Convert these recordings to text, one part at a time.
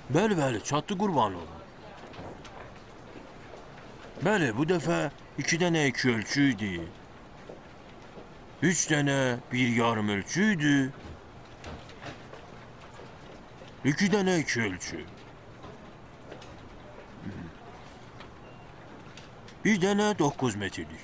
Bəli, çatdı qurban olun. Bəli, bu dəfə 2 dənə 2 ölçü idi. 3 dənə 1,5 ölçü idi. 2 dənə 2 ölçü. Bir dənə 9 metrlik.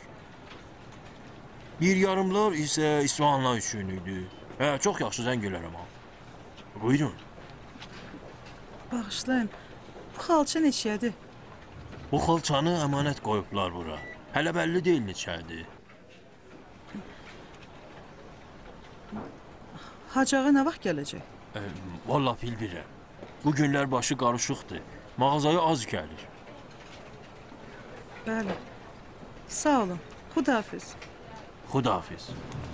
1,5'lar isə İsfahanlar üçün idi. Çox yaxşı zəng elərəm ha. Buyurun. Bağışlayın, bu xalça neçədir? Bu xalçanı əmanət qoyublar bura. Hələ bəlli deyil neçədir. Hacağa nə vaxt gələcək? Vallahi bilmirəm. Bu günlər başı qarışıqdır. Mağazaya az gəlir. Bəli. Sağ olun. Xudahafiz. Xudahafiz.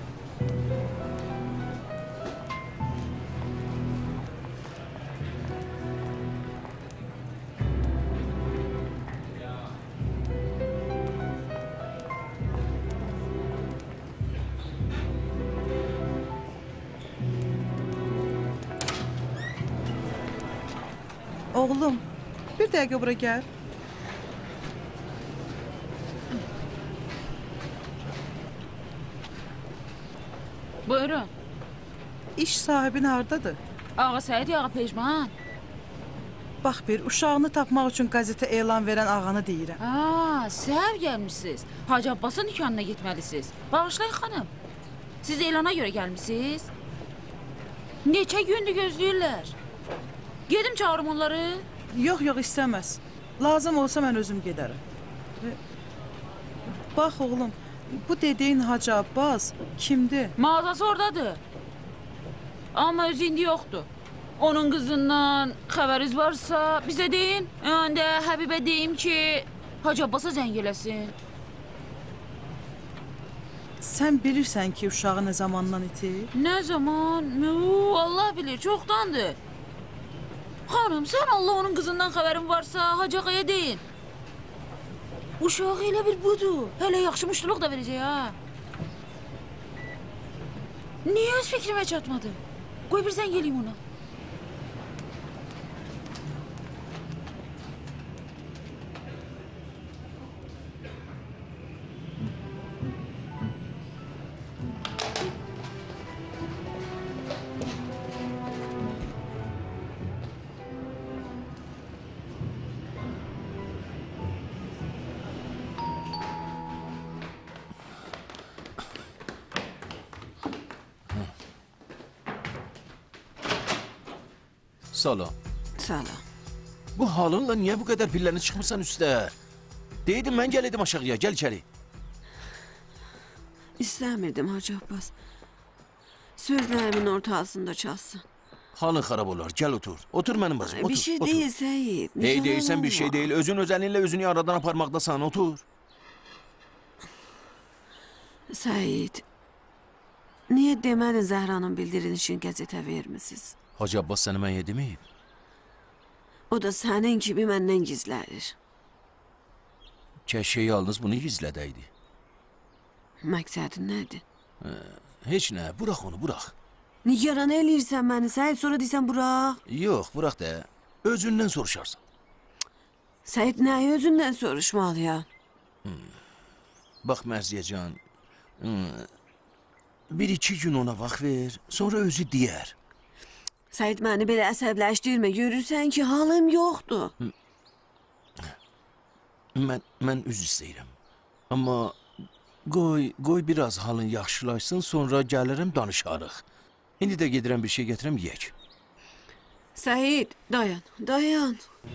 Oğlum, bir dəqiqə bura gəl. Buyurun. İş sahibin hardadır? Ağa Səyid, ağa Pejman. Bax bir, uşağını tapmaq üçün qəzetə elan verən ağanı deyirəm. Səhər gəlmişsiniz. Hacı Abbasın dükanına getməlisiniz. Bağışlayın xanım. Siz elana görə gəlmişsiniz. Neçə gündür gözləyirlər. Gedim çağırım onları. Yox, istəməz. Lazım olsa mən özüm gedərəm. Bax oğlum, bu dediyin Hacı Abbas kimdir? Mağazası oradadır. Amma özü indi yoxdur. Onun qızından xəbəriz varsa bizə deyin. Öndə Həbibə deyim ki, Hacı Abbasa zəng eləsin. Sən bilirsən ki, uşağı nə zamandan itir? Nə zaman? Allah bilir, çoxdandır. Xanım, sən Allah onun qızından xəbərin varsa Hacı Ağaya deyin. Uşağı elə bir budur. Hələ yaxşı muştuluq da verəcək ha. Niyə öz fikrimə çatmadı? Qoy bir zəng eləyim ona. Salam. Salam. Bu halınla niyə bu qədər pillərini çıxmırsan üstə? Deydim, mən gələydim aşağıya, gəl içəri. İstəmirdim Hacı Abbas. Sözlərimin ortasında çalsın. Halın xarab olar, gəl otur. Otur mənim bacım, otur. Bir şey deyil Səyid. Deyirsən bir şey deyil, özün özəninlə özünü aradan aparmaqdasan, otur. Səyid, niyə deməli Zəhranın bildirilişini qəzetə vermisiniz? Hacı Abbas səni mənə deməyib. O da sənin kimi məndən gizlədir. Kəşke yalnız bunu gizlədəydi. Məqsədin nədir? Heç nə, bıraq onu, bıraq. Nigaran eləyirsən məni, Səyid, sonra deyirsən bıraq. Yox, bıraq da, özündən soruşarsan. Səyid, nəyi özündən soruşmalıyam? Bax Mərziyəcan, bir-iki gün ona vaxt ver, sonra özü deyər. Səyid, məni belə əsəbləşdirmə, görürsən ki, halım yoxdur. Mən üz istəyirəm. Amma qoy biraz halın yaxşılaşsın, sonra gəlirəm, danışarıq. İndi də gedirəm, bir şey gətirəm, yiyək. Səyid, dayan.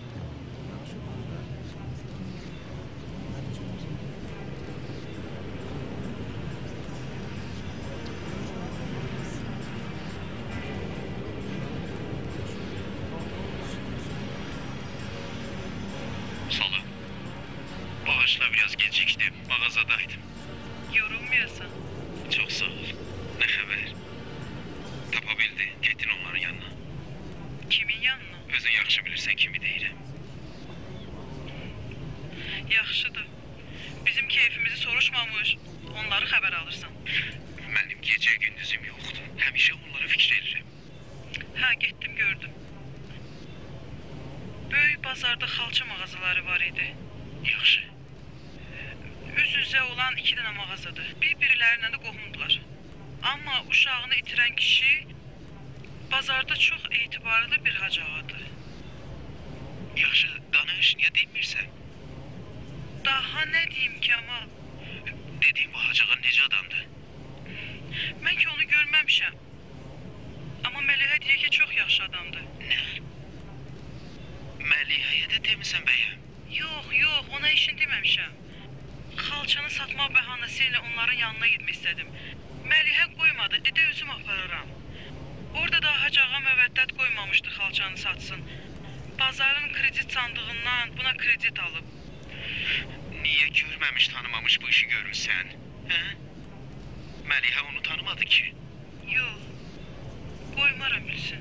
Salam. Bağışla, biraz gecikdim, mağazadaydım. Yorulmuyorsun. Çok sağ ol. Ne haber? Tapabildin, getdin onların yanına. Kimin yanına? Özün yaxşı bilirsən kimi deyirəm. Yaxşıdır. Bizim keyfimizi soruşmamış. Onları xəbər alırsan. Mənim gecə gündüzüm yoxdur. Həmişə onlara fikir edirəm. Hə, getdim gördüm. bazarda xalça mağazaları var idi. Yaxşı. Üz-üzə olan 2 dənə mağazadır. Bir-birilərinə də qohumdular. Amma uşağını itirən kişi bazarda çox etibarlı bir hacı ağadır. Yaxşı, danış, niyə demirsən? Daha nə deyim Kamal? Dediyim bu hacığa necə adamdır? Mən ki onu görməmişəm. Amma Məlihə deyir ki, çox yaxşı adamdır. Nə? Məlihəyə də demisən bəyəm? Yox, ona işin deməmişəm. Xalçanı satmaq bəhanəsi ilə onların yanına getmək istədim. Məlihə qoymadı, dedi özüm apararam. Orada da hacağa məvəddət qoymamışdı xalçanı satsın. Bazarın kredit sandığından buna kredit alıb. Niyə görməmiş, tanımamış bu işi görürsən? Hə? Məlihə onu tanımadı ki. Yox, qoymaram bilsin.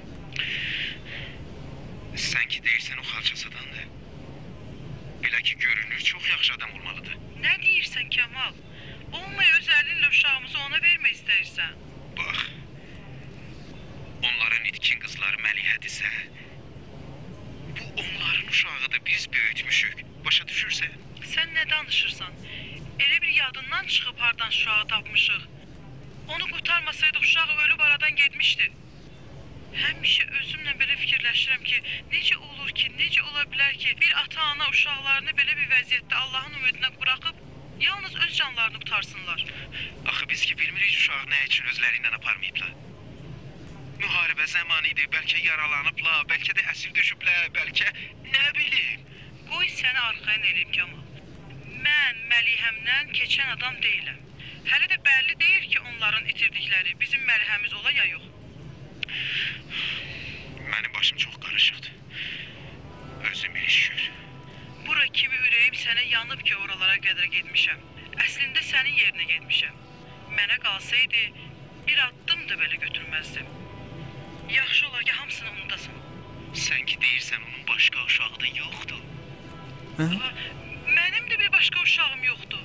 Sən ki deyirsən o xalça satandır. Belə ki görünür, çox yaxşı adam olmalıdır. Nə deyirsən Kamal? Olmay öz əlinlə uşağımızı ona vermək istəyirsən. Bax, onların itkin qızları Məlihədirsə, bu onların uşağıdır, biz böyütmüşük. Başa düşürsən? Sən nə danışırsan? Elə bir yadından çıxıb hardan uşağı tapmışıq. Onu qurtarmasaydıq uşaq ölüb aradan getmişdi. Həmişə özümlə belə fikirləşirəm ki, necə olur ki, necə ola bilər ki, bir ata-ana uşaqlarını belə bir vəziyyətdə Allahın ümidinə buraxıb, yalnız öz canlarını qutarsınlar. Axı biz ki bilmirik uşağı nə üçün özləri ilə aparmayıblar. Müharibə zamanı idi, bəlkə yaralanıblar, bəlkə də əsir düşüblər, bəlkə nə bilim. Qoy səni arxayın eləyim Kamal. Mən Məlihəmdən keçən adam deyiləm. Hələ də bəlli deyil ki, onların itirdikləri bizim Məlihəmiz ola ya yox. Mənim başım çox qarışıqdır. Özüm bir iş gör. Bura kimi ürəyim sənə yanıb ki, oralara qədər getmişəm. Əslində sənin yerinə getmişəm. Mənə qalsaydı, bir addım da belə götürməzdim. Yaxşı olar ki, hamısını unudasan. Sən ki deyirsən onun başqa uşağı da yoxdur. Mənim də bir başqa uşağım yoxdur.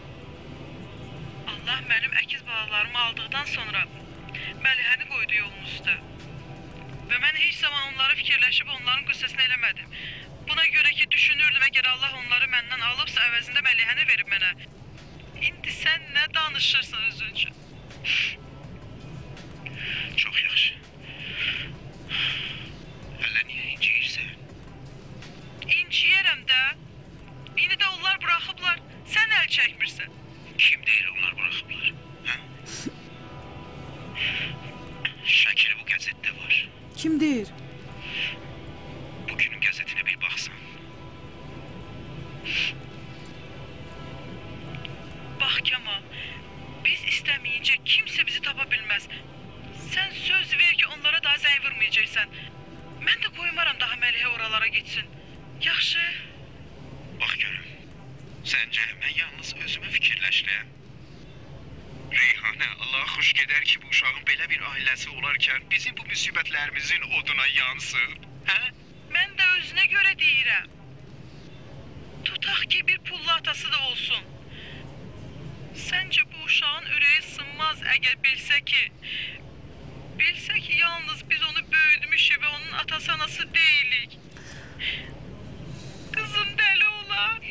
Allah mənim əkiz balalarımı aldıqdan sonra Məlihəni qoydu yolun üstə. Və mən heç zaman onları fikirləşib onların qüssəsini eləmədim. Buna görə ki, düşünürdüm, əgər Allah onları məndən alıbsa, əvəzində Məlihəni verib mənə. İndi sən nə danışırsan özün üçün? Çox yaxşı. Hələ niyə inciyirsən? İnciyərəm də. İndi də onlar buraxıblar, sən əl çəkmirsən. Kim deyir onlar buraxıblar? Hə? Şəkil bu qəzetdə var. Kim deyir? Bugünün qəzetinə bir baxsan. Bax Kamal, biz istəməyincə kimsə bizi tapa bilməz. Sən söz ver ki, onlara daha zəng vurmayacaqsan. Mən də qoymaram daha Məlihə oralara getsin. Yaxşı? Bax görüm. Səncə mən yalnız özümə fikirləşirəm. Reyhanə, Allaha xoş gedər ki, bu uşağın belə bir ailəsi olarkən bizim bu müsibətlərimizin oduna yansın. Hə? Mən də özünə görə deyirəm. Tutaq ki, bir pullu atası da olsun. Səncə bu uşağın ürəyi sınmaz əgər bilsə ki, yalnız biz onu böyütmüşük və onun atası anası deyilik. Qızım dəli olar.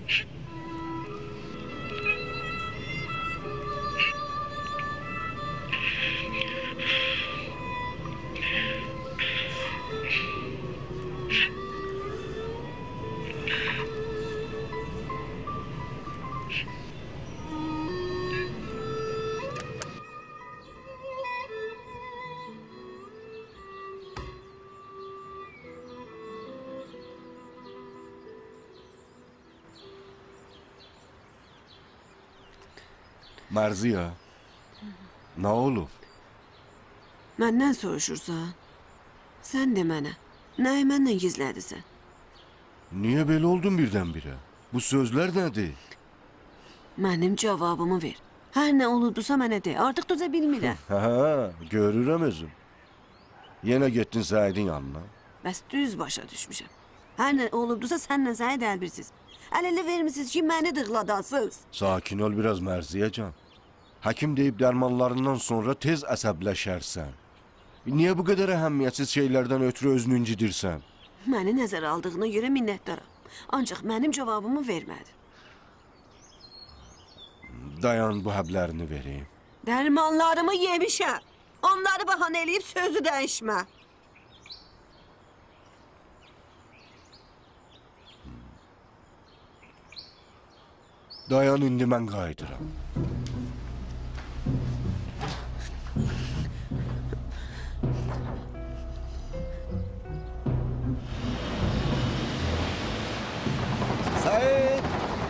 Marziya, nə olub? Məndən soruşursan? Sən de mənə. Nəyi məndən gizlədisən? Niyə belə oldun birdən-birə? Bu sözlər nədir? Mənim cavabımı ver. Hər nə olubdusa mənə de. Artıq dözə bilmirəm. Hə, görürəm özüm. Yenə getdin Səidin yanına. Bəs düz başa düşmüşəm. Hər nə olubdusa sənlə Səid əlbirsiz. Əl-ələ vermisiniz ki, məni dığladasınız. Sakin ol biraz Mərziyyəcan. Həkim deyib dərmanlarından sonra tez əsəbləşərsən. Niyə bu qədər əhəmiyyətsiz şeylərdən ötürü özünü incidirsən? Məni nəzərə aldığına görə minnətdaram. Ancaq mənim cavabımı vermədi. Dayan bu həblərini vereyim. Dərmanlarımı yemişəm. Onları bahanə eləyib sözü dəyişmə. Dayan indi mən qayıdıram. Said!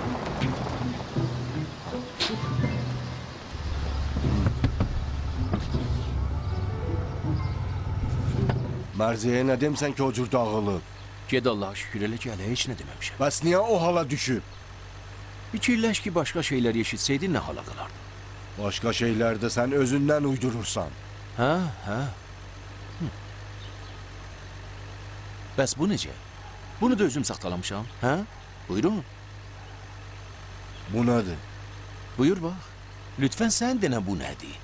Mərziyə nə demsən ki, o cür dağılıb? Ged Allaha şükür elə ki, hələ heç nə deməmişəm. Bəs niyə o hala düşüb? Fikirləş ki, başqa şeylər eşitsəydi nə hala qalardı? Başqa şeylərdə sən özündən uydurursan. Hə, hə. Bəs bu necə? Bunu da özüm saxtalamışam, hə? Buyurun, Bu nədir? buyur bax. Lütfən sən denə bu nədir?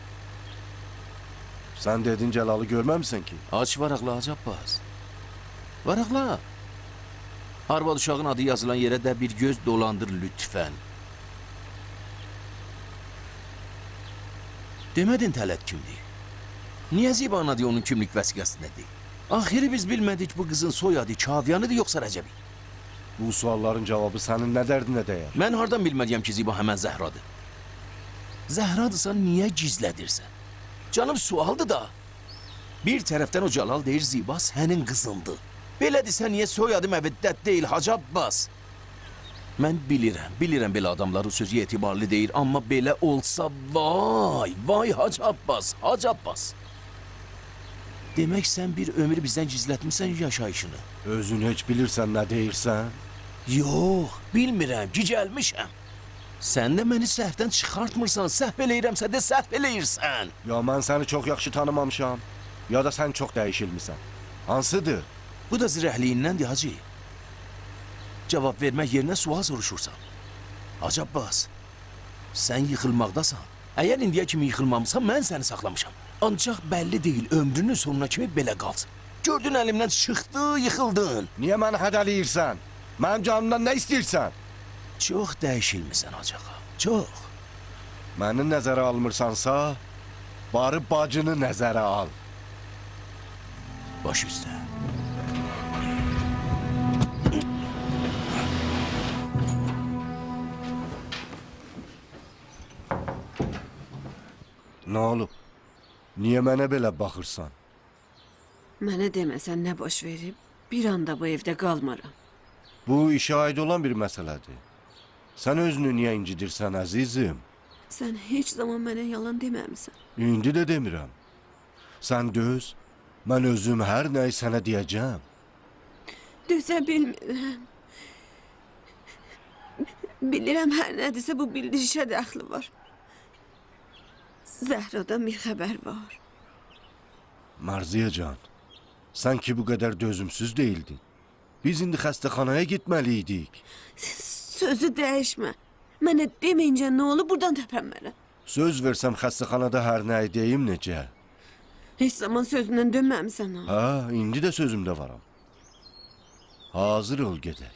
Sən dedin Cəlalı görməmisən ki? Aç varaqla, Hacı Abbas. Varaqla. Arvad uşağın adı yazılan yerə də bir göz dolandır lütfən. Demədin tələt kimdir? Niyə Ziba anadı onun kimlik vəsiqəsindədir? Axırı biz bilmədik bu qızın soyadı Kaviyanıdır yoxsa Rəcəbi? Bu sualların cavabı sənin nə dərdinə dəyər? Mən hardan bilməliyəm ki Ziba həmən Zəhradır? Zəhradırsa niyə gizlədirsən? Canım sualdır da. Bir tərəfdən o Cəlal deyir Ziba sənin qızındır. Belədirsə niyə soyadı Məviddət deyil Hacı Abbas? Mən bilirəm belə adamların sözü etibarlı deyir, amma belə olsa vay Hacı Abbas, Hacı Abbas. Demək sən bir ömür bizdən gizlətmirsən yaşayışını. Özün heç bilirsən nə deyirsən? Yox, bilmirəm, gicəlmişəm. Sən də məni səhvdən çıxartmırsan, səhv eləyirəmsə də səhv eləyirsən. Ya mən səni çox yaxşı tanımamışam, ya da sən çox dəyişilmisən. Hansıdır? Bu da zirəhliyindəndir, hacı. Cavab vermək yerinə sual soruşursan. Hacı Abbas, sən yıxılmaqdasan. Əgər indiyə kimi yıxılmamısan, mən səni saxlamışam. Ancaq bəlli deyil, ömrünün sonuna kimi belə qalsın. Gördün əlimdən çıxdı, yıxıldın. Niyə məni hədələyirsən? Mənim canımdan nə istəyirsən? Çox dəyişilmisən acağa, çox. Məni nəzərə almırsansa, barı bacını nəzərə al. Baş üstə. Nə olub? Niyə mənə belə baxırsan? Mənə deməsən nə baş verib, bir anda bu evdə qalmaram. Bu işə aid olan bir məsələdir. Sən özünü niyə incidirsən, əzizim? Sən heç zaman mənə yalan deməmisən. İndi də demirəm. Sən döz, mən özüm hər nəyi sənə deyəcəm. Dözə bilmirəm. Bilirəm hər nədirsə bu bildirişə dəxli var. Zəhradan bir xəbər var. Marziyacan, sən ki bu qədər dözümsüz deyildin. Biz indi xəstəxanaya getməliydik. Sözü dəyişmə. Mənə deməyincə nə olur buradan təpənmərəm. Söz versəm xəstəxanada hər nəyi deyim necə? Heç zaman sözündən dönməmisən ha. Hə, indi də sözümdə varam. Hazır ol gedək.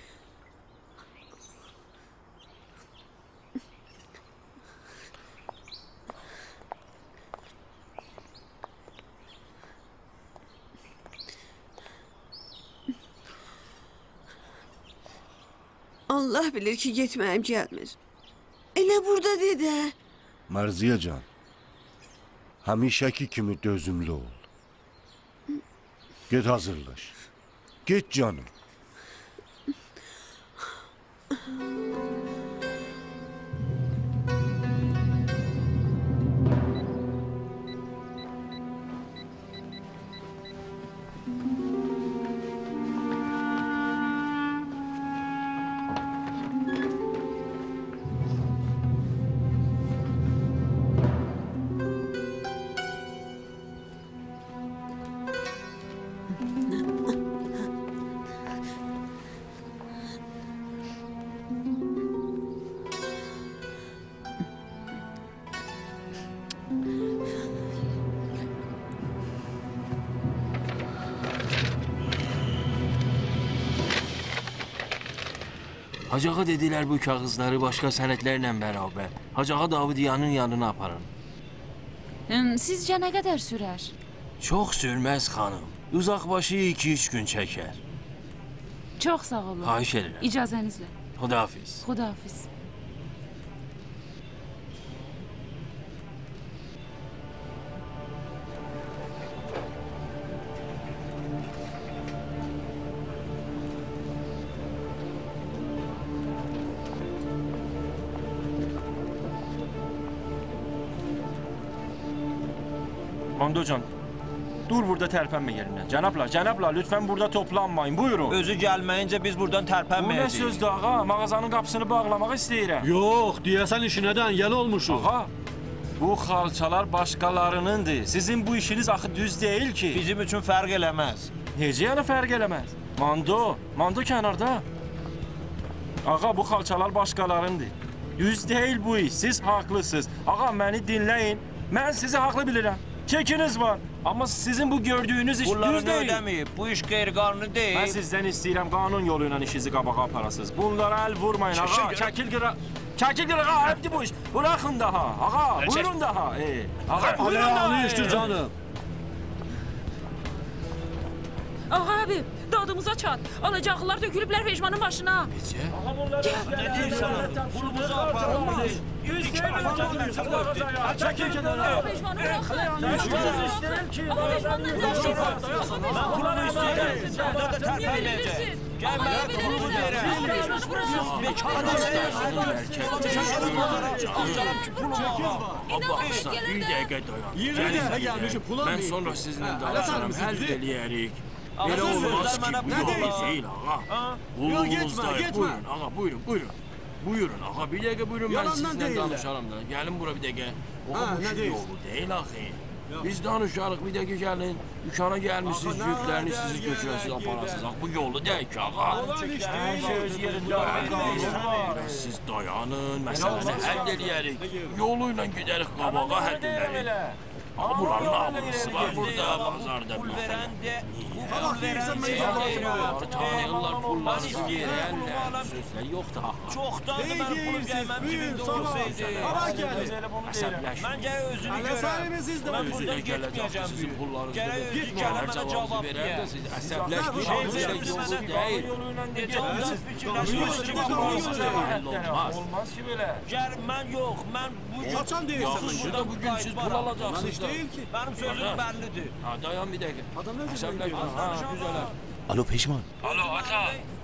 Allah bilir ki getməyim gəlmir. Elə burada dedə. Marziyacan, həmişəki kimi dözümlü ol. Get hazırlaş. Get canım. Hacı ağa dedilər bu kağızları başqa sənədlərlə bərabər Hacı ağa Davudiyanın yanına aparın. Sizcə nə qədər sürər? Çox sürməz xanım. Uzaqbaşı 2-3 gün çəkər. Çox sağ olun. Xahiş edirəm. İcazənizlə. Xudahafiz. Xudahafiz. Mandocan, dur burada tərpənmə yerindən. Cənablar, lütfən burada toplanmayın. Buyurun. Özü gəlməyincə biz buradan Bu nə tərpənməyəcəyik. sözdür ağa? Mağazanın qapısını bağlamaq istəyirəm. Yox, deyəsən işinədən yəli olmuşuq. Ağa, bu xalçalar başqalarınındır. Sizin bu işiniz axı düz deyil ki. Bizim üçün fərq eləməz. Necə yəni fərq eləməz? Mando kənarda. Ağa, bu xalçalar başqalarındır. Düz deyil bu iş, siz haqlısınız. Ağa, məni dinləyin. Mən sizi haqlı bilirəm. Çəkiniz var. Amma sizin bu gördüyünüz iş Bunları düz deyil. ödəməyib. Bu iş qeyri-qanuni deyil. Mən sizdən istəyirəm qanun yolu ilə işinizi qabağa aparasınız. Bunlara əl vurmayın ağa. Çəkil qıra. Çəkil qıra ağa, hepdi bu iş. Bırakın daha. Ağa, buyurun daha. Ağa, buyurun daha. Anlayışdır canım. Ağa abi, dadımıza çat. Alacaqlılar dökülüblər Pejmanın başına. Ne deyirsən? Bunu buza aparılmaz. Çəkil kənara. Pejmanı bıraxın. Ama Pejmandan nə işi var? Ben pulumu istəyirəm. Burada da tərpənməyəcək. Gəl mən pulumu verəm. Pejmanı bıraxın. Bir dəqiqə dayan. 20 dəfə gəlmişik, pul Mən almayıb. sonra sizinlə danışarım, həll eləyərik. Amma Elə siz olmaz sözlər ki, mənə bu pul yol olmaz. deyil ağa. Yox, getmə, Uluğunuzdayıq. getmə. Buyurun ağa, buyurun. Buyurun ağa, bir dəqiqə buyurun, mən Yalandan sizinlə deyil. danışarım da. Gəlin bura bir dəqiqə. Ha, Bu nə şu deyirsən? yolu deyil axı. Biz danışarıq, bir dəqiqə gəlin. Dükana gəlmişsiniz, yüklərini sizi götürəsiniz, aparasınız. Bu yolu deyil ki ağa. Hər şey öz yerində. Biraz siz dayanın, məsələni həll eləyərik. Yolu ilə gedərik qabağa, həll edərik. Ağa, buranın ağlısı var burada, bazarda. Pul verən de, Bak deyirsən mən yalan Tanıyırlar, pulları istəyirlər. Sözlər yoxdur ağa. çoxdandır mənim pulum gəlməm cibimdə olsaydı. Əsəbləşməyin. Məncə özünü görəm. sizdə Mən Özünə buradan gələcək getməyəcəm. sizin pullarınızı Gərək da özü gələr mənə cavabı cavab verər də deyə. siz əsəbləşmiş Şey yolu vermişsiniz, deyil. Necə fikirləşirsiniz ki, bu Olmaz. olmaz ki belə. Gəl mən yox, mən bu gün Qaçan deyirsən? Yaxşıda bugün siz pul alacaqsınız da. ki. Mənim sözüm bəllidir. Ha, dayan bir dəqiqə. Adam nə Əsəbləşmə. Ha, güzələr. Alo Pejman. Alo, ata.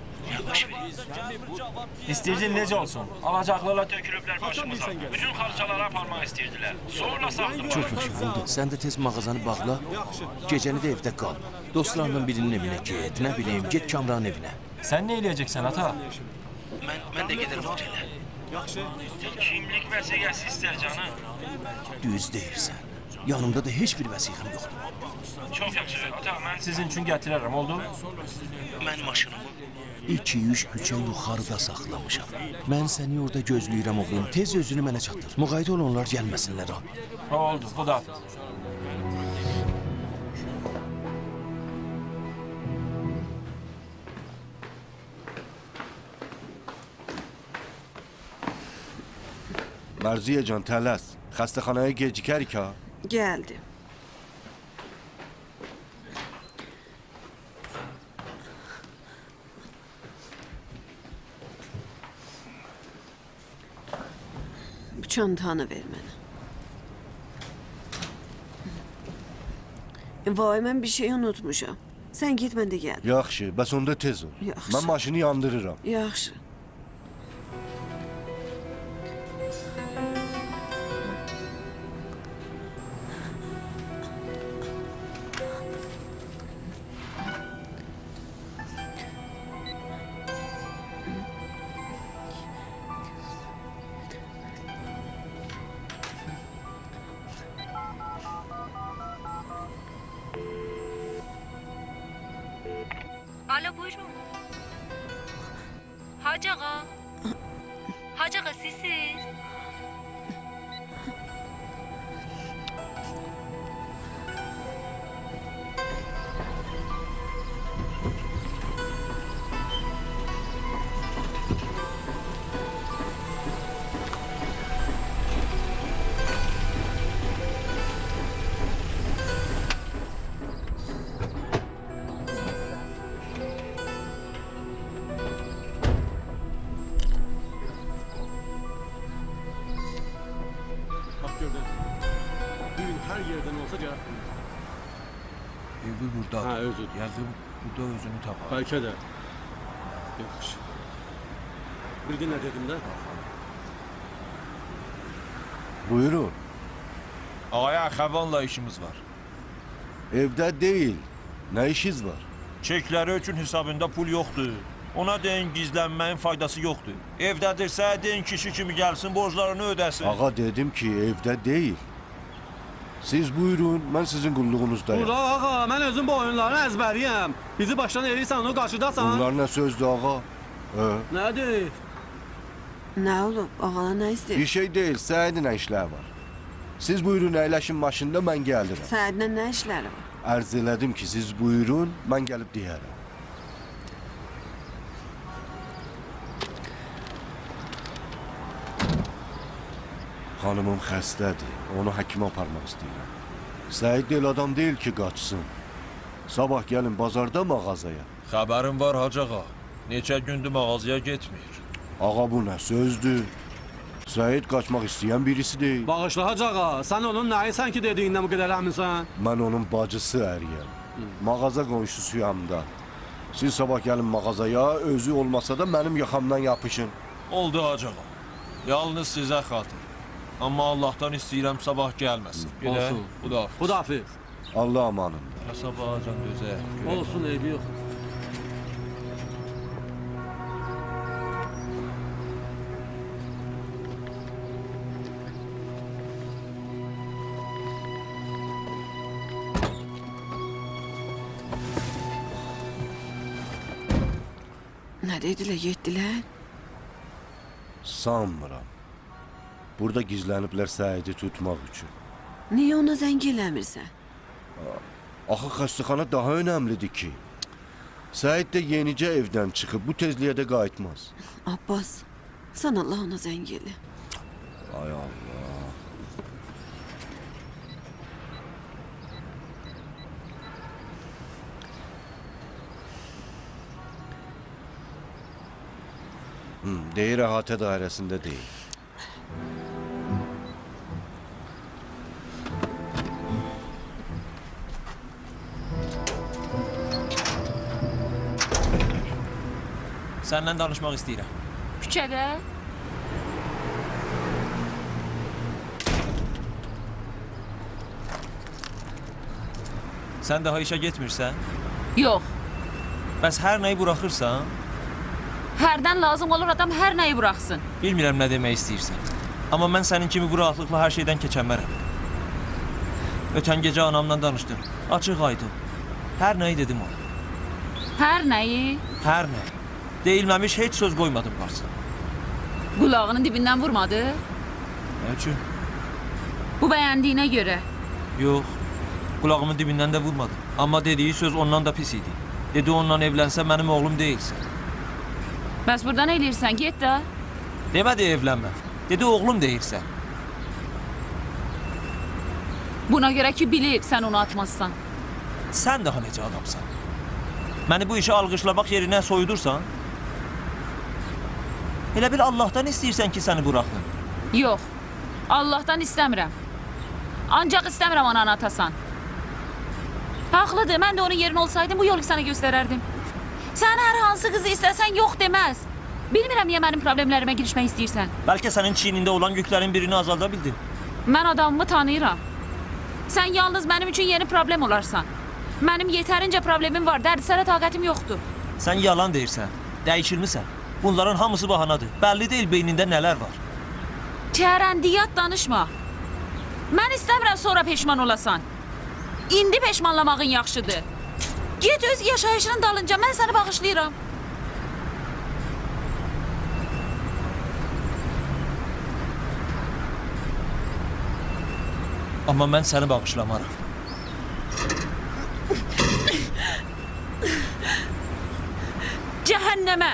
Cavab İstəyirdin necə olsun? Alacaqlılar tökülüblər başımıza. Bütün xalçaları aparmaq istəyirdilər. Sonra satdım. Çox yaxşı oldu. Sən də tez mağazanı bağla. Gecəni də evdə qal. Dostlarından birinin evinə get, nə bilim, get Kamranın evinə. Sən nə eləyəcəksən ata? Mən də gedirəm otelə. Kimlik vəsiqəsi istər canım. Düz deyirsən. Yanımda da heç bir vəsiqəm yoxdur. Çox yaxşı. Ata, mən sizin üçün gətirərəm, oldu? Mən maşınımı 2-3 küçə yuxarıda saxlamışam. Mən səni orada gözləyirəm oğlum. Tez özünü mənə çatdır. Müqayidə ol onlar gəlməsinlər ha. Oldu, xudahafiz. Mərziyə can, tələs. Xəstəxanaya gecikərik ha. Gəldi. Bu çantanı ver mənə. Vay, mən bir şey unutmuşam. Sən get, mən də gəl. Yaxşı, bəs onda tez ol. Yaxşı. Mən maşını yandırıram. Yaxşı. Alo buyurun. Hacı ağa. Hacı ağa sizsiz. Özü burada. Ha, özü. Yəqin burada özünü tapar. Bəlkə də. Yaxşı. Bildin nə dedim də? Buyurun. Ağaya xəvanla işimiz var. Evdə deyil. Nə işiniz var? Çekləri üçün hesabında pul yoxdur. Ona deyin gizlənməyin faydası yoxdur. Evdədirsə deyin kişi kimi gəlsin borclarını ödəsin. Ağa dedim ki evdə deyil. Siz buyurun, mən sizin qulluğunuzdayım. Ura ağa, mən özüm bu oyunların əzbəriyəm. Bizi başdan erirsən, onu qarşıdasan. Bunlar nə sözdür ağa? Nədir? Nə olub? Ağana nə istəyir? Bir şey deyil, Səidinə işlər var. Siz buyurun, əyləşin maşında, mən gəlirəm. Səidlə nə işləri var? Ərz elədim ki, siz buyurun, mən gəlib deyərəm. Xanımım xəstədir, onu həkimə aparmaq istəyirəm. Səid deyil adam deyil ki, qaçsın. Sabah gəlin bazarda mağazaya. Xəbərim var Hacı ağa. Neçə gündür mağazaya getmir. Ağa bu nə sözdür? Səid qaçmaq istəyən birisi deyil. Bağışla Hacı ağa, sən onun nəyisən ki dediyindən bu qədər əminsən? Mən onun bacısı əriyəm. Mağaza qonşusuyam da. Siz sabah gəlin mağazaya, özü olmasa da mənim yaxamdan yapışın. Oldu Hacı ağa. Yalnız sizə xatır. Amma Allahdan istəyirəm sabah gəlməsin. Olsun. Xudahafiz. Xudahafiz. Allah amanında. Sabah can dözə. Olsun, eybi yox. Nə dedilər, yetdilər? Sanmıram. Burada gizləniblər Səidi tutmaq üçün. Niyə ona zəng eləmirsən? Axı xəstəxana daha önəmlidir ki. Səid də yenicə evdən çıxıb, bu tezliyə də qayıtmaz. Abbas, sən Allah ona zəng elə. Ay Allah. Deyir əhatə dairəsində deyil. Səndən danışmaq istəyirəm. Küçədə? Sən daha işə getmirsən? Yox. Bəs hər nəyi buraxırsan? Hərdən lazım olur adam hər nəyi buraxsın. Bilmirəm nə demək istəyirsən. Amma mən sənin kimi bu rahatlıqla hər şeydən keçənmərəm. Ötən gecə anamla danışdım. Açıq aydın. Hər nəyi dedim ona. Hər nəyi? Hər nəyi. Deyilməmiş heç söz qoymadım varsın. Qulağının dibindən vurmadı? Nə üçün? Bu bəyəndiyinə görə. Yox. Qulağımın dibindən də vurmadım. Amma dediyi söz ondan da pis idi. Dedi onunla evlənsə mənim oğlum deyilsən. Bəs buradan eləyirsən, get də. Demədi evlənmə. Dedi oğlum deyirsən. Buna görə ki bilir sən onu atmazsan. Sən daha necə adamsan? Məni bu işə alqışlamaq yerinə soyudursan? Elə bil Allahdan istəyirsən ki səni buraxın. Yox, Allahdan istəmirəm. Ancaq istəmirəm ananı atasan. Haqlıdır, mən də onun yerin olsaydım bu yolu sənə göstərərdim. Sən hər hansı qızı istəsən yox deməz. Bilmirəm niyə mənim problemlərimə girişmək istəyirsən. Bəlkə sənin çiynində olan yüklərin birini azalda bildin. Mən adamımı tanıyıram. Sən yalnız mənim üçün yeni problem olarsan. Mənim yetərincə problemim var, dərdisərə taqətim yoxdur. Sən yalan deyirsən, dəyişilmisən. Bunların hamısı bahanadır. Bəlli deyil beynində nələr var. Çərəndiyat danışma. Mən istəmirəm sonra peşman olasan. İndi peşmanlamağın yaxşıdır. Get öz yaşayışının dalınca, mən səni bağışlayıram. Amma mən səni bağışlamaram. Cəhənnəmə!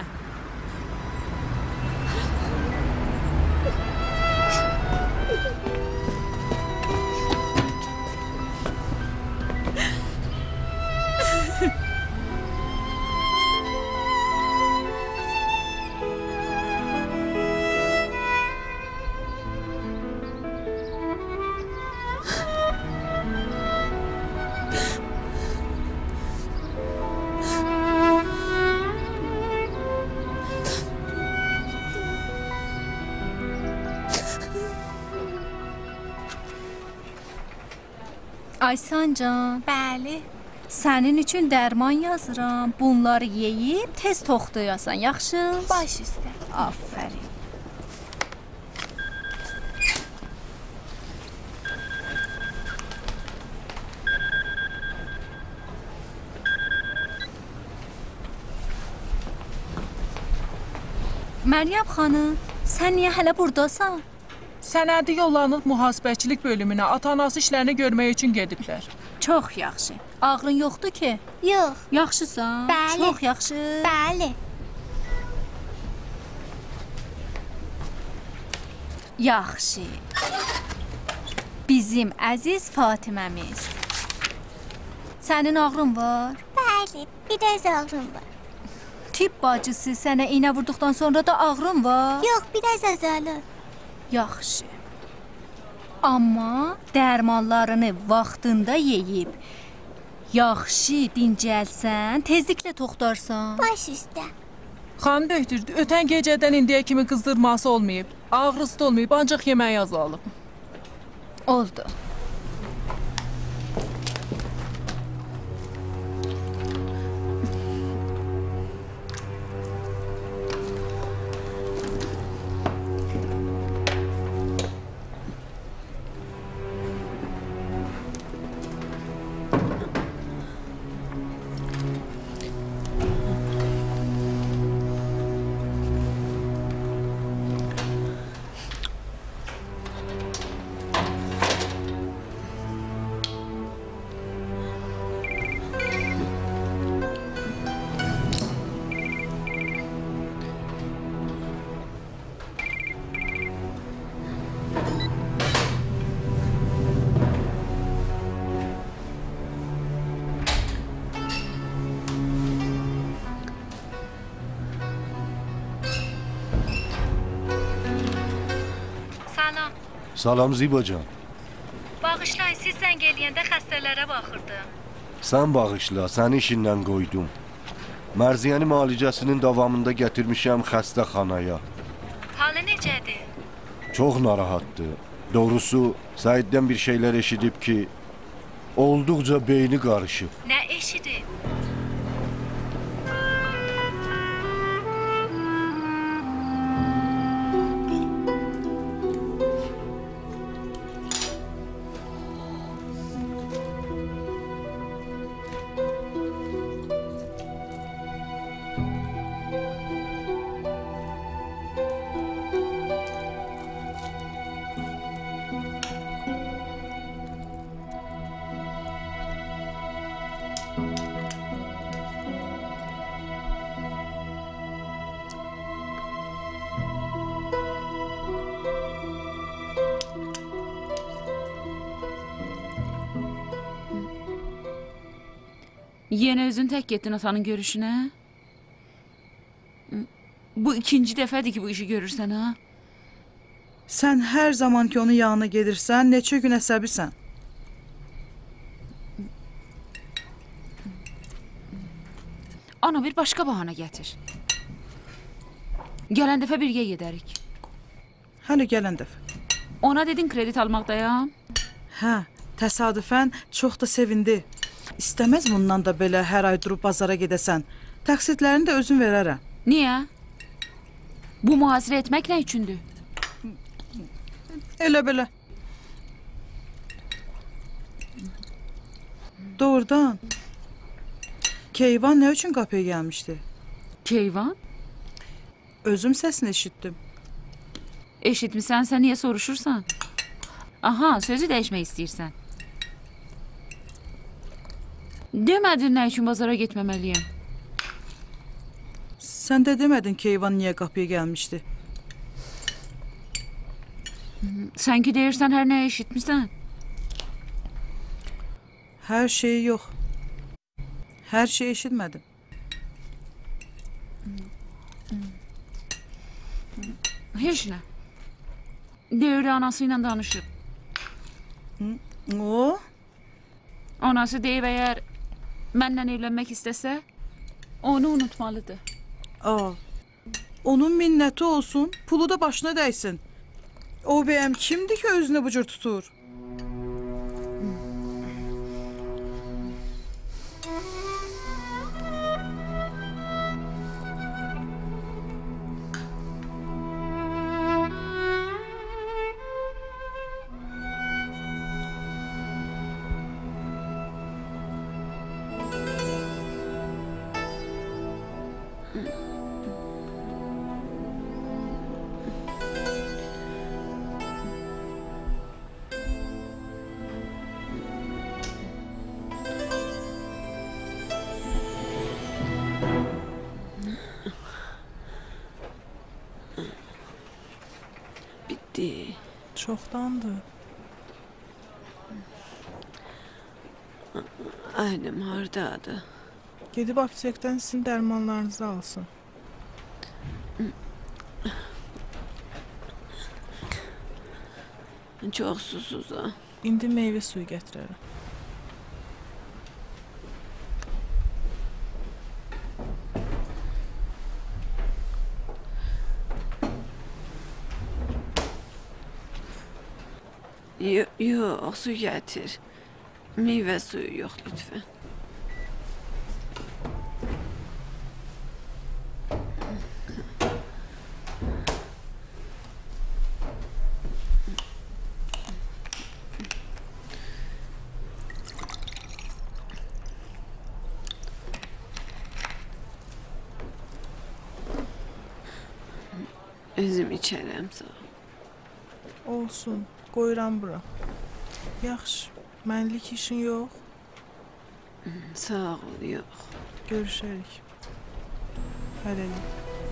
Aysancan. Bəli. Sənin üçün dərman yazıram. Bunları yeyib tez toxtayasan, yaxşı? Baş üstə. Afərin. Məryəm xanım, sən niyə hələ burdasan? Sənədi yollanıb mühasibəçilik bölümünə, ata-anası işlərini görmək üçün gediblər. Çox yaxşı. Ağrın yoxdur ki? Yox. Yaxşısan? Bəli. Çox yaxşı. Bəli. Yaxşı. Bizim əziz Fatiməmiz. Sənin ağrın var? Bəli, biraz ağrım var. Tibb bacısı sənə iynə vurduqdan sonra da ağrın var? Yox, biraz azalır. Yaxşı. Amma dərmanlarını vaxtında yeyib, yaxşı dincəlsən, tezliklə toxtarsan. Baş üstə. Xanım doktor, ötən gecədən indiyə kimi qızdırması olmayıb. Ağrısı da olmayıb, ancaq yeməyi azalıb. Oldu. Salam Zibacan. Bağışlayın, siz zəng eləyəndə xəstələrə baxırdım. Sən bağışla, səni işindən qoydum. Mərziyəni müalicəsinin davamında gətirmişəm xəstəxanaya. Halı necədir? Çox narahatdır. Doğrusu, Səiddən bir şeylər eşidib ki, olduqca beyni qarışıb. Nə eşidib? Yenə özün tək getdin atanın görüşünə? Bu ikinci dəfədir ki, bu işi görürsən, ha? Sən hər zaman ki onun yanına gedirsən, neçə gün əsəbisən. Ana, bir başqa bahana gətir. Gələn dəfə birgə gedərik. Hələ gələn dəfə. Ona dedin kredit almaqdayam? Hə, təsadüfən çox da sevindi. İstəməz bundan da belə hər ay durub bazara gedəsən. Taksitlərini də özün verərəm. Niyə? Bu mühasirə etmək nə üçündür? Elə belə. Doğrudan. Keyvan nə üçün qapıya gəlmişdi? Keyvan? Özüm səsini eşitdim. Eşitmisən, sən niyə soruşursan? Aha, sözü dəyişmək istəyirsən. Demədin nə üçün bazara getməməliyəm? Sən də demədin Keyvan niyə qapıya gəlmişdi? Sən ki deyirsən hər nəyə eşitmirsən? Hər şeyi yox. Hər şeyi eşitmədim. Heç nə. Deyir anası ilə danışıb. O? Anası deyib əgər mənlə evlənmək istəsə, onu unutmalıdır. Aa, onun minnəti olsun, pulu da başına dəysin. O bəyəm kimdir ki özünü bu cür tutur? Çoxdandır. Ailem hardadır? Gedib aptekdən sizin dərmanlarınızı alsın. Çox susuzam. İndi meyvə suyu gətirərəm. Yox, su gətir. Meyvə suyu yox, lütfən. Özüm içərəm, sağ ol. Olsun, qoyuram bura. Yaxşı, mənlik işin yox. Sağ ol, yox. Görüşərik. Hələlik.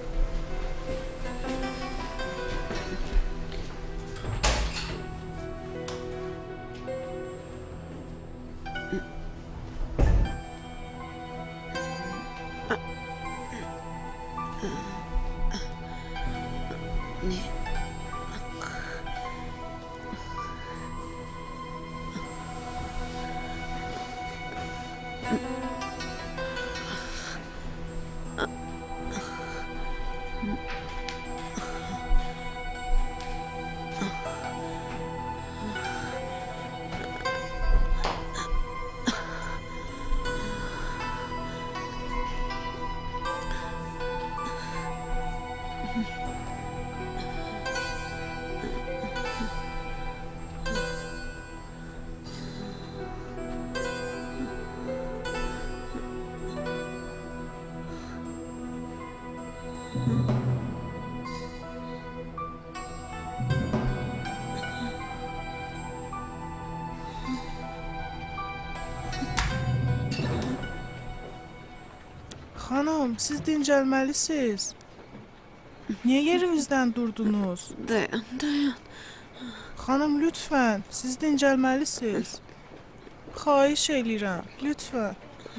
Xanım, siz dincəlməlisiniz. Niyə yerinizdən durdunuz? Dayan. Xanım, lütfən, siz dincəlməlisiniz. Xahiş eləyirəm, lütfən.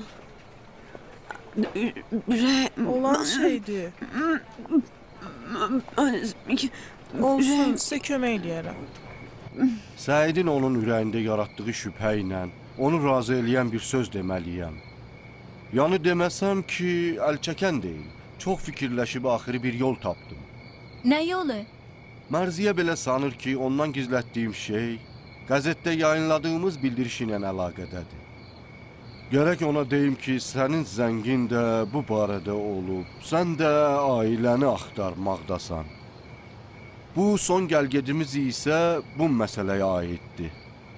Olan şeydir. Olsun, sizə kömək eləyərəm. Səidin onun ürəyində yaratdığı şübhə ilə onu razı eləyən bir söz deməliyəm. Yəni deməsəm ki, əlçəkən deyil. Çox fikirləşib axırı bir yol tapdım. Nə yolu? Mərziyə belə sanır ki, ondan gizlətdiyim şey qəzetdə yayınladığımız bildiriş ilə əlaqədədir. Gərək ona deyim ki, sənin zəngin də bu barədə olub, sən də ailəni axtarmaqdasan. Bu son gəlgedimiz isə bu məsələyə aiddir.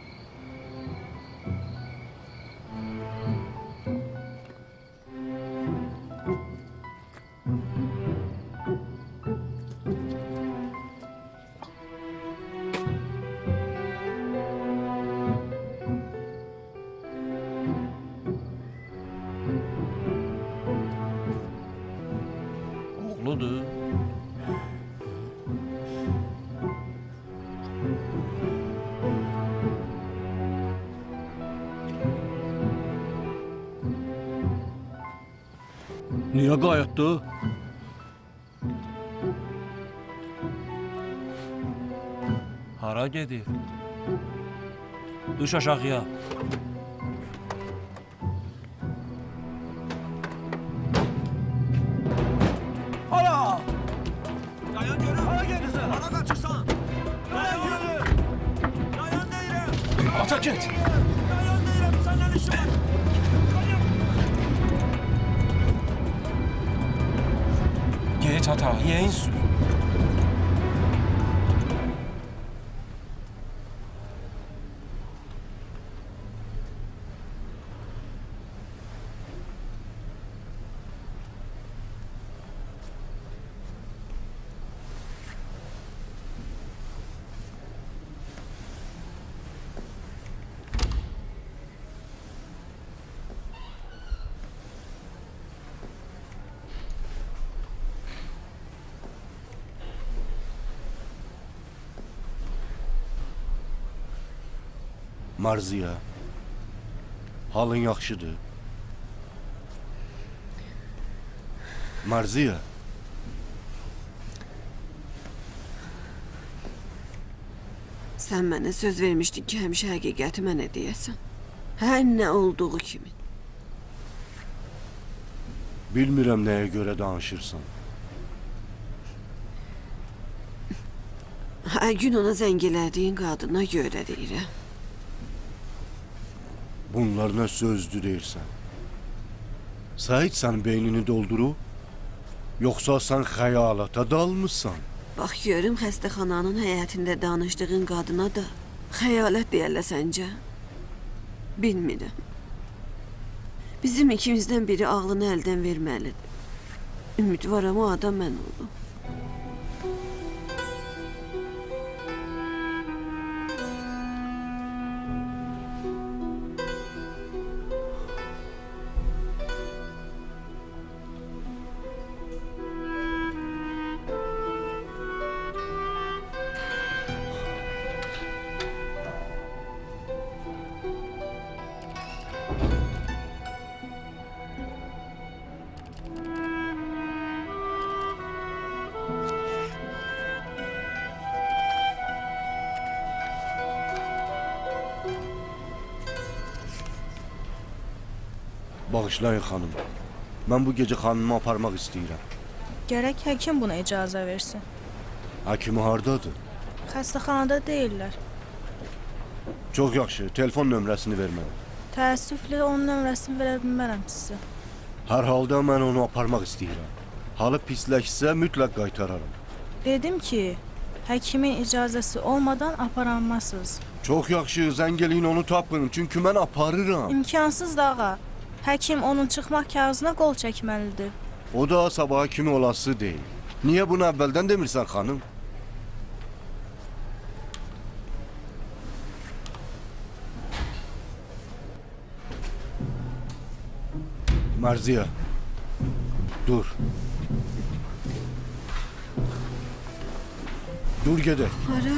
Oğludur. Niyə qayıtdı? Hara gedir? Düş aşağıya. Hala! Dayan görüm. Hara gedirsən? Hara qaçırsan? Dayan görüm. Dayan deyirəm. Ata get. Dayan deyirəm. Səndən işim var. Get ata, yeyin su. Marziya, halın yaxşıdır. Marziya. Sən mənə söz vermişdin ki, həmişə həqiqəti mənə deyəsən. Hər nə olduğu kimi. Bilmirəm nəyə görə danışırsan. Hər gün ona zəng elədiyin qadına görə deyirəm. Bunlar nə sözdür deyirsən? Sait sənin beynini doldurub? Yoxsa sən xəyalata dalmışsan? Bax görüm xəstəxananın həyətində danışdığın qadına da xəyalət deyərlər səncə? Bilmirəm. Bizim ikimizdən biri ağlını əldən verməlidir. Ümidvaram o adam mən olum. Bağışlayın xanım. Mən bu gecə xanımı aparmaq istəyirəm. Gərək həkim buna icazə versin. Həkimi hardadır? Xəstəxanada deyirlər. Çox yaxşı, telefon nömrəsini ver mənə. Təəssüflə onun nömrəsini verə bilmərəm sizə. Hər halda mən onu aparmaq istəyirəm. Halı pisləşsə mütləq qaytararam. Dedim ki, həkimin icazəsi olmadan aparanmasınız. Çox yaxşı, zəng eləyin onu tapın, çünki mən aparıram. İmkansız da ağa. Həkim onun çıxmaq kağızına qol çəkməlidir. O da sabaha kimi olası deyil. Niyə bunu əvvəldən demirsən xanım? Marziya, dur. Dur gedək. Hara?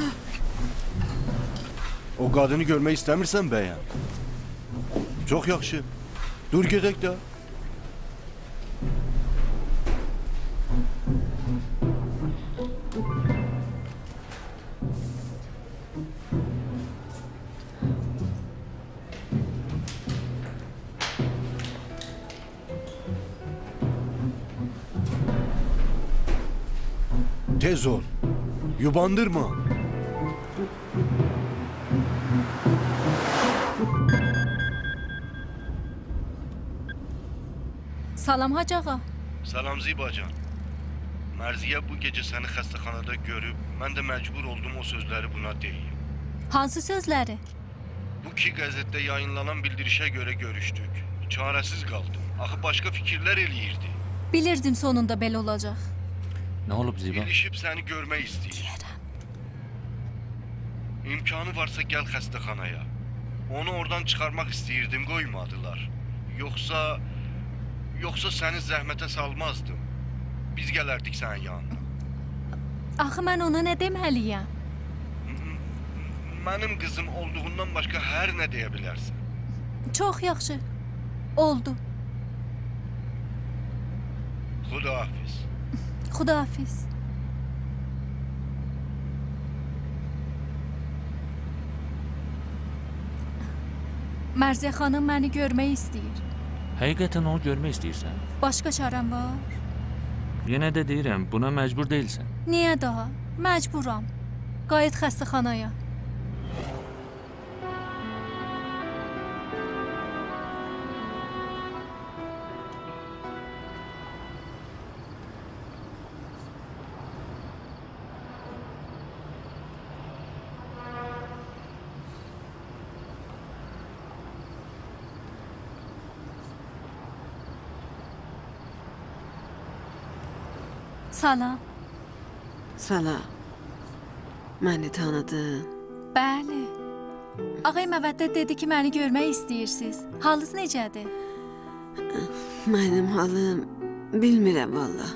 O qadını görmək istəmirsən bəyəm? Çox yaxşı. Dur gedək də. Tez ol. Yubandırma. Salam Hacı ağa. Salam Zibacan. Mərziyə bu gecə səni xəstəxanada görüb, mən də məcbur oldum o sözləri buna deyim. Hansı sözləri? Bu ki qəzetdə yayınlanan bildirişə görə görüşdük. Çarəsiz qaldım. Axı başqa fikirlər eləyirdi. Bilirdim sonunda belə olacaq. Nə olub Ziba? Bilişib səni görmək istəyir. İmkanı varsa gəl xəstəxanaya. Onu oradan çıxarmaq istəyirdim, qoymadılar. Yoxsa səni zəhmətə salmazdım. Biz gələrdik sənin yanına. Axı mən ona nə deməliyəm? Mənim qızım olduğundan başqa hər nə deyə bilərsən. Çox yaxşı. Oldu. Xudahafiz. Xudahafiz. Mərziyə xanım məni görmək istəyir. Həqiqətən onu görmək istəyirsən? Başqa çarəm var? Yenə də deyirəm, buna məcbur deyilsən. Niyə daha? Məcburam. Qayıt xəstəxanaya. Salam. Salam. Məni tanıdın. Bəli. Ağay Məvəddət dedi ki, məni görmək istəyirsiniz. Halınız necədir? Mənim halım bilmirəm valla.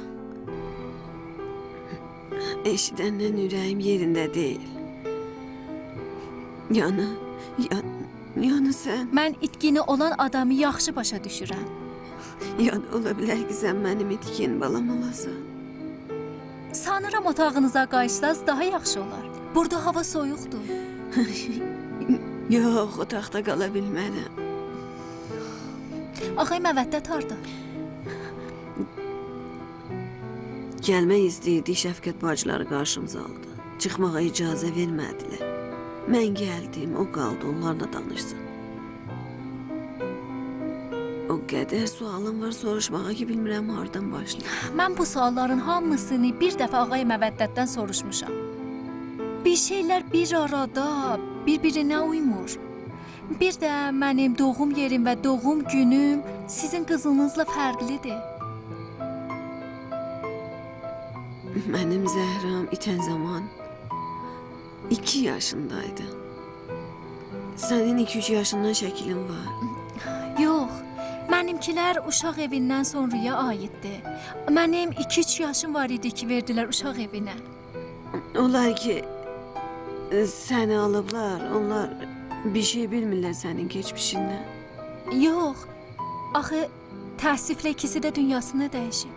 Eşidəndən ürəyim yerində deyil. Yəni sən... Mən itqini olan adamı yaxşı başa düşürəm. Yəni ola bilər ki, sən mənim itkin balam olasan. Sanıram otağınıza qayıtsaz daha yaxşı olar. Burada hava soyuqdur. Yox, otaqda qala bilmərəm. Ağay Məvəddət harda? Gəlmək istəyirdi, Şəfqət bacıları qarşımıza aldı. Çıxmağa icazə vermədilər. Mən gəldim, o qaldı, onlarla danışsın. O qədər sualım var soruşmağa ki, bilmirəm hardan başlayım. Mən bu sualların hamısını bir dəfə Ağay Məvəddətdən soruşmuşam. Bir şeylər bir arada bir-birinə uymur. Bir də mənim doğum yerim və doğum günüm sizin qızınızla fərqlidir. Mənim Zəhram itən zaman 2 yaşındaydı. Sənin 2-3 yaşından şəklin var. Yox, mənimkilər uşaq evindən sonraya aiddir. Mənim 2-3 yaşım var idi ki, verdilər uşaq evinə. Onlar ki, səni alıblar, onlar bir şey bilmirlər sənin keçmişindən. Yox, axı təəssüflə ikisi də dünyasını dəyişib.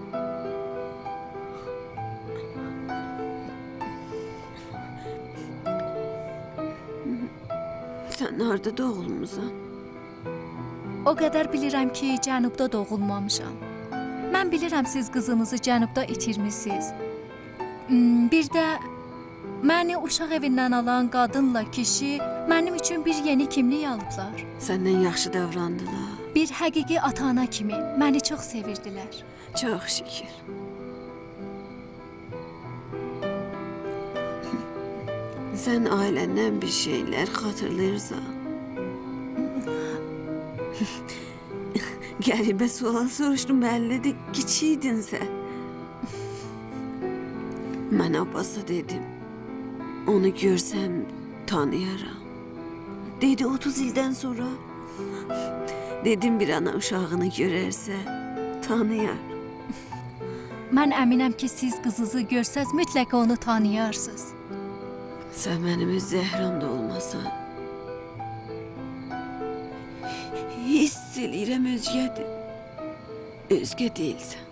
Sən harada doğulmusan? O qədər bilirəm ki, cənubda doğulmamışam. Mən bilirəm siz qızınızı cənubda itirmisiniz. Bir də məni uşaq evindən alan qadınla kişi mənim üçün bir yeni kimlik alıblar. Səndən yaxşı davrandılar. Bir həqiqi ata-ana kimi məni çox sevirdilər. Çox şükür. Sən ailəndən bir şeylər xatırlayırsan. Qəribə sual soruşdum, bəllidir, kiçiydin sən. Mən Abbas'a dedim, onu görsəm tanıyaram. Dedi 30 ildən sonra. Dedim bir ana uşağını görərsə tanıyar. Mən əminəm ki, siz qızınızı görsəz mütləq onu tanıyarsınız. Sən mənim öz Zəhram da olmasan. Hiss eləyirəm özgədir. Özgə deyilsən.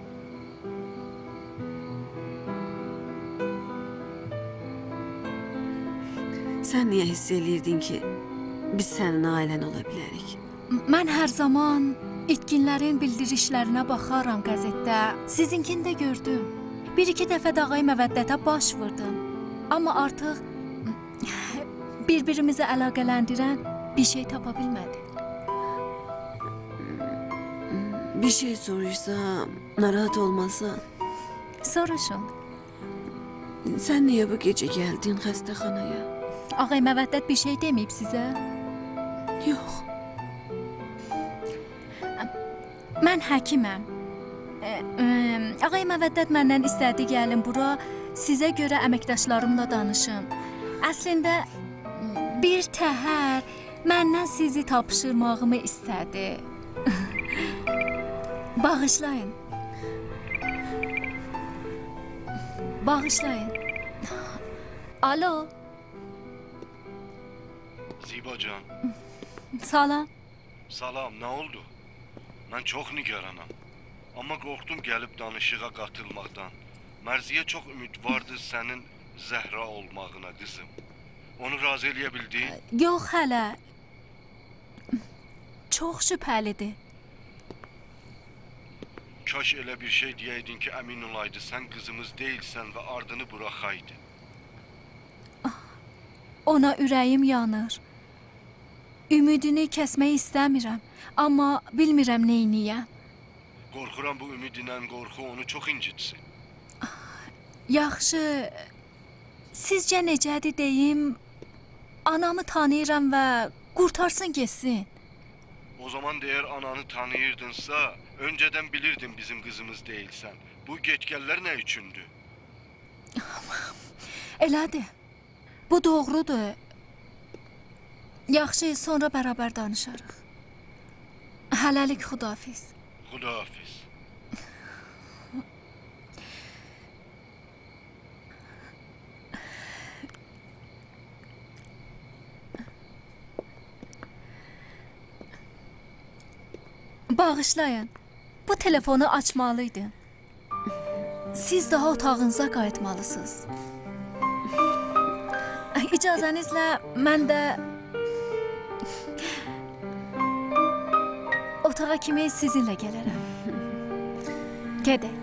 Sən niyə hiss eləyirdin ki, biz sənin ailən ola bilərik? Mən hər zaman itkinlərin bildirişlərinə baxaram qəzetdə. Sizinkini də gördüm. Bir-iki dəfə də Ağay Məvəddətə baş vurdum. Amma artıq bir-birimizi əlaqələndirən bir şey tapa bilmədim. Bir şey sorursam, narahat olmasan. Soruşun. Sən niyə bu gecə gəldin xəstəxanaya? Ağay Məvəddət bir şey deməyib sizə? Yox. Mən həkiməm. Ağay Məvəddət məndən istədi gəlim bura, sizə görə əməkdaşlarımla danışım. Əslində, bir təhər məndən sizi tapşırmağımı istədi. Bağışlayın. Bağışlayın. Alo. Zibacan. Salam. Salam, nə oldu? Mən çox nigaranam. Amma qorxdum gəlib danışığa qatılmaqdan. Mərziyə çox ümid vardı sənin Zəhra olmağına, qızım. Onu razı eləyə bildin? Yox hələ. Çox şübhəlidir. Kaş elə bir şey deyəydin ki, əmin olaydı sən qızımız deyilsən və ardını buraxaydı. Ona ürəyim yanır. Ümidini kəsmək istəmirəm, amma bilmirəm neyniyəm. Qorxuram bu ümidinlə qorxu onu çox incitsin. Yaxşı, sizcə necədir deyim, anamı tanıyıram və qurtarsın getsin. O zaman deyər ananı tanıyırdınsa, öncədən bilirdin bizim qızımız deyilsən. Bu getgəllər nə üçündür? Elədir, bu doğrudur. Yaxşı, sonra bərabər danışarıq. Hələlik xudafiz. Xudafiz. Bağışlayın. Bu telefonu açmalıydım. Siz daha otağınıza qayıtmalısınız. İcazənizlə mən də otağa kimi sizinlə gələrəm. Gedək.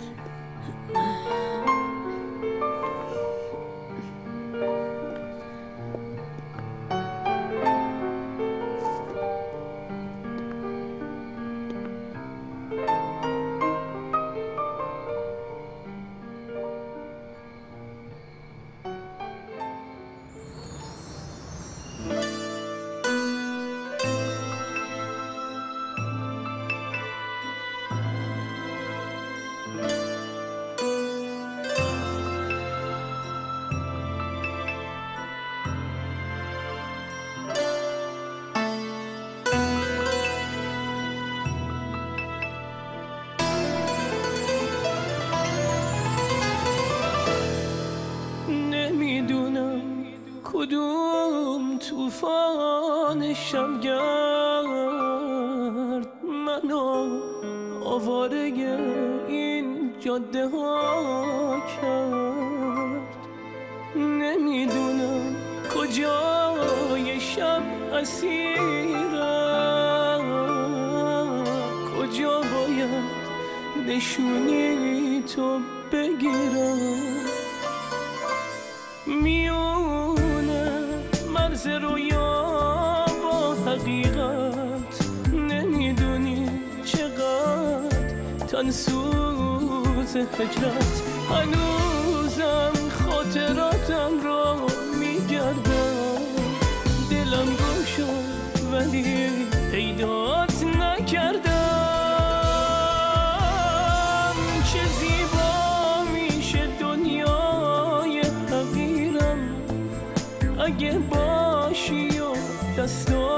کدوم طوفان شبگرد منو آواره این جاده ها کرد. نمیدونم کجای شب اسیرم، کجا باید نشونی تو بگیرم. میونه مرز رویا با حقیقت، نمیدونی چقدر تنسوز هجرت. هنوزم خاطراتم رو میگردم، دلم گم شد ولی پیدات نکردم. چه زیبا میشه دنیای حقیرم اگه باشی و دستا